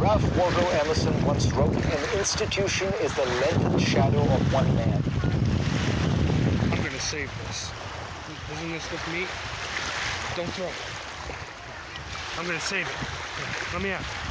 Ralph Waldo Emerson once wrote, "An institution is the lengthened shadow of one man." I'm gonna save this. Doesn't this look neat? Don't throw it. I'm gonna save it. Let me out.